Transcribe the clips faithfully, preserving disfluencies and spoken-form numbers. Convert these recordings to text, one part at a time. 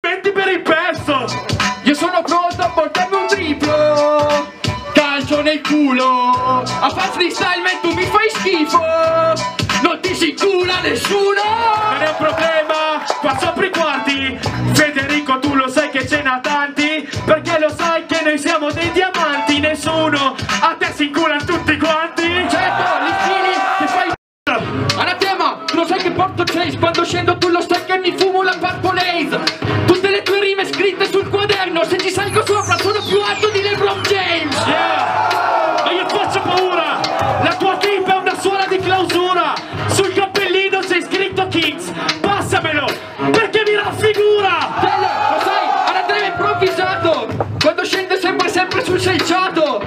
per il pezzo. Io sono pronto a portarmi un triplo, calcio nel culo, a far freestyle ma tu mi fai schifo, non ti si incula nessuno. Non è un problema, qua sopra i quarti. Federico, tu lo sai che ce n'ha tanti, perché lo sai che noi siamo dei diamanti. Nessuno a te si inculano tutti quanti. Certo, li fili che fai anatema, tu lo sai che porto Chase, quando scendo tu lo sai che mi fumo la Purple Haze. Tutte le tue rime scritte sul quaderno, se ci salgo sopra sono più alto di LeBron James. Yeah, ma io faccio paura. La tua clip è una suola di clausura. Sul cappellino sei scritto Kings. Passamelo, perché mi raffigura. Bello, lo sai, anatema improvvisato, quando scende sempre sempre sul selciato.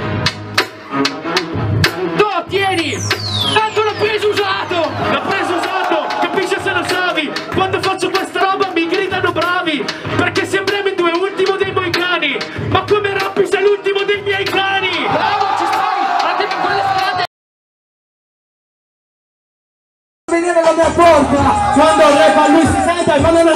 No, tieni, tanto l'ho preso usato. L'ho preso usato, capisci se lo savi. Quando faccio questa roba mi gridano bravi, perché sembriamo i due ultimi dei moicani. Ma come rappi sei l'ultimo dei miei cani. Bravo, ci stai, anatema con le strade. Venire la mia porta quando repa lui si sente ma non,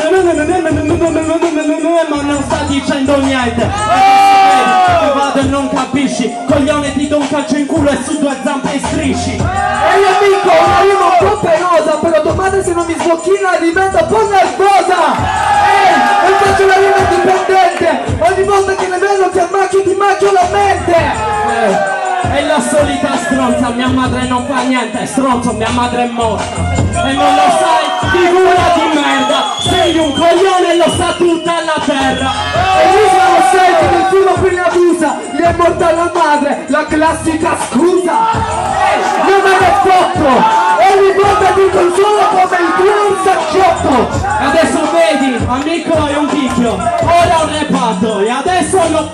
ma non sta dicendo niente. Che vado e non capisci, coglione ti do un calcio in culo e su due zampe e strisci. Ehi amico, una rima un po' pelosa, però domani se non mi sbocchina diventa un po' nervosa. Ehi, e faccio una rima indipendente, ogni volta che ne vedo ti ammacchio ti macchio la mente. Eh. È la solita stronza, mia madre non fa niente, stronzo, mia madre è morta. E non lo sai, figura di merda, sei un coglione e lo sa tutta la terra. E lui se lo senti del primo qui abusa, gli è morta la madre, la classica scusa. Ehi, non me ne fotto, ogni volta dico solo come il clown sacchiotto. E adesso vedi, amico hai un picchio, ora ho repato e adesso lo...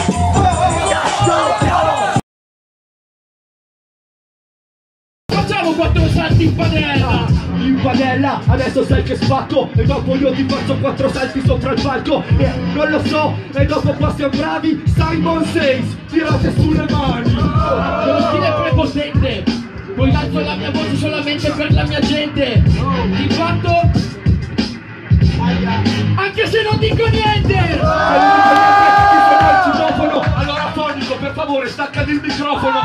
Quattro salti in padella, in padella, adesso sai che spacco. E dopo io ti faccio quattro salti sopra il palco. E non lo so, e dopo qua siamo bravi. Simon Says, tirate sulle mani. Sono stile prepotente, poi alzo la mia voce solamente per la mia gente. Di fatto, anche se non dico niente. Allora fonico, per favore, staccati il microfono.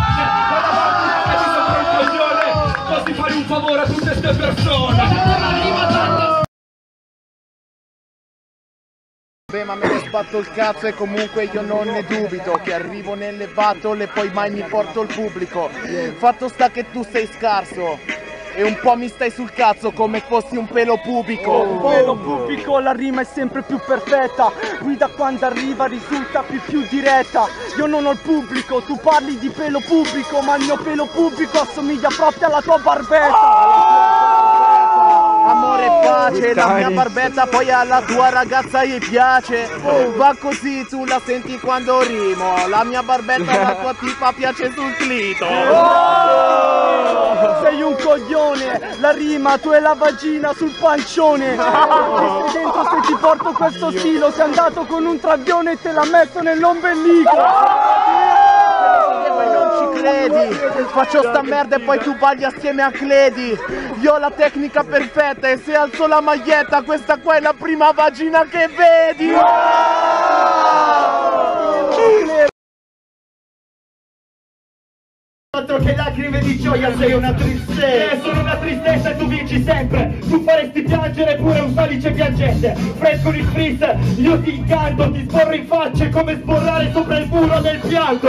Così fai un favore a tutte queste persone. Beh, ma me ne sbatto il cazzo e comunque io non ne dubito che arrivo nelle battle e poi mai mi porto il pubblico. Fatto sta che tu sei scarso e un po' mi stai sul cazzo come fossi un pelo pubico. Un pelo pubico, la rima è sempre più perfetta, guida quando arriva risulta più più diretta. Io non ho il pubblico, tu parli di pelo pubblico, ma il mio pelo pubblico assomiglia proprio alla tua barbetta. Amore e pace, la mia barbetta poi alla tua ragazza gli piace. Va così, tu la senti quando rimo, la mia barbetta alla tua tipa piace sul clito. Sei un coglione, la rima tu e la vagina sul pancione. Ci stai dentro se ti porto questo stilo, sei andato con un travione e te l'ha messo nell'ombelico. Credi, faccio sta merda e poi tu balli assieme a Cledi. Io ho la tecnica perfetta e se alzo la maglietta questa qua è la prima vagina che vedi. Altro che lacrime di gioia, sei una tristezza. Eh, sono una tristezza e tu vinci sempre. Tu faresti piangere pure un salice piangente. Fresco di freeze, io ti incanto, ti sborro in faccia come sborrare sopra il muro del pianto.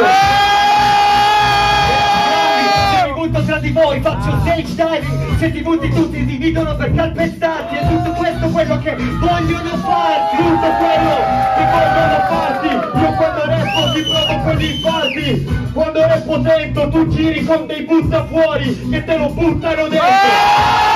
Tra di voi faccio stage diving, se ti butti tutti ti dividono per calpestarti. È tutto questo quello che vogliono farti, tutto quello che vogliono farti. Io quando rappo ti provoco gli infarti, quando rappo dentro tu giri con dei buttafuori che te lo buttano dentro.